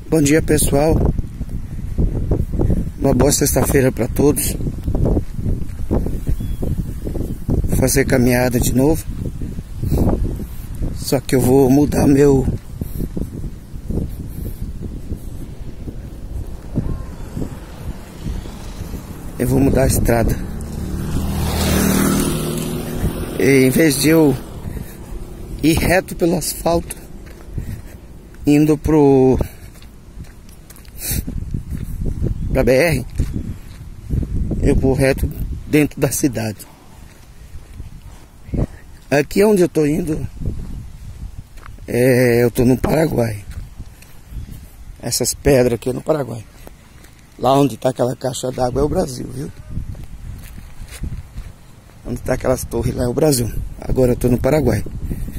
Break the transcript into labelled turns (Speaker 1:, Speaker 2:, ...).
Speaker 1: Bom dia, pessoal. Uma boa sexta-feira para todos. Vou fazer caminhada de novo. Só que eu vou mudar Eu vou mudar a estrada. E, em vez de eu ir reto pelo asfalto, indo pra BR, eu vou reto dentro da cidade. Aqui onde eu tô indo, eu tô no Paraguai. Essas pedras aqui é no Paraguai. Lá onde tá aquela caixa d'água é o Brasil, viu? Onde tá aquelas torres lá é o Brasil. Agora eu tô no Paraguai.